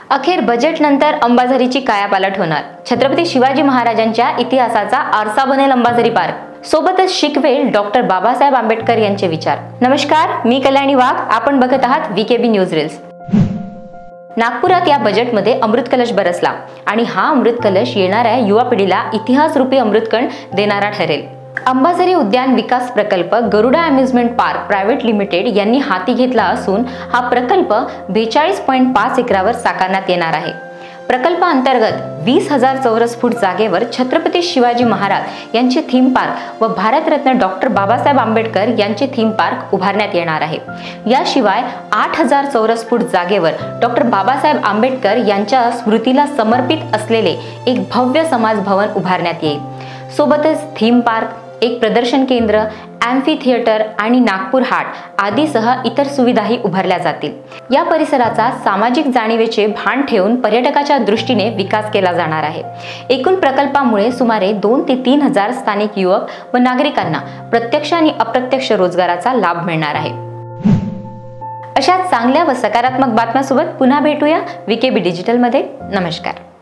अखेर बजेटनंतर अंबाझरीची कायापालट होणार. छत्रपती शिवाजी महाराजांच्या इतिहासाचा आरसा बनेल अंबाझरी पार्क. सोबतच शिकवेल डॉक्टर बाबासाहेब आंबेडकर यांचे विचार. नमस्कार, मी कल्याणी वाघ. आपण बघत आहात VKB न्यूज रील्स. नागपुरात या बजेटमध्ये अमृत कलश बरसला आणि हा अमृत कलश येणाऱ्या युवा पिढीला इतिहास रूपी अमृतकण देणारा ठरेल. अंबाझरी उद्यान विकास प्रकल्प Garuda amusement park private limited यांनी हाती घेतला असून हा प्रकल्प 42.5 एकरावर साकारण्यात येणार आहे. प्रकल्पाअंतर्गत 20,000 चौरस फूट जागेवर छत्रपती शिवाजी महाराज यांचे थीम पार्क व भारतरत्न डॉक्टर बाबासाहेब आंबेडकर यांचे थीम पार्क उभारण्यात येणार आहे. याशिवाय 8,000 चौरस फूट जागेवर डॉक्टर बाबासाहेब आंबेडकर यांच्या स्मृतीला समर्पित असलेले एक भव्य समाज भवन उभारण्यात येईल. सोबतच थीम पार्क, एक प्रदर्शन केंद्र, ॲम्फी थिएटर आणि नागपूर हाट आदीसह इतर सुविधाही उभारल्या जातील. या परिसराचा सामाजिक जाणीवेचे भान ठेवून पर्यटकाच्या दृष्टीने विकास केला जाणार आहे. एकूण प्रकल्पामुळे सुमारे 2 ते 3 हजार स्थानिक युवक व नागरिकांना प्रत्यक्ष आणि अप्रत्यक्ष रोजगाराचा लाभ मिळणार आहे. अशा चांगल्या व सकारात्मक बातम्यांसोबत पुन्हा भेटूया VKB डिजिटलमध्ये. नमस्कार.